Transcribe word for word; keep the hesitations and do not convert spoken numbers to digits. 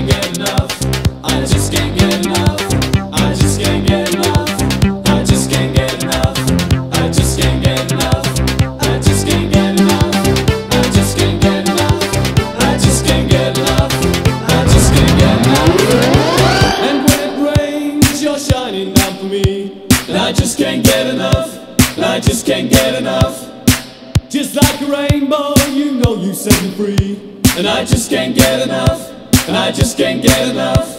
get enough. I just can't get enough. I just can't get enough. I just can't get enough. I just can't get enough. I just can't get enough. I just can't get enough. I just can't get enough. I just can't get enough. And when it rains, you're shining down for me. And I just can't get enough. And I just can't get enough. Just like a rainbow, you know you set me free. And I just can't get enough. And I just can't get enough.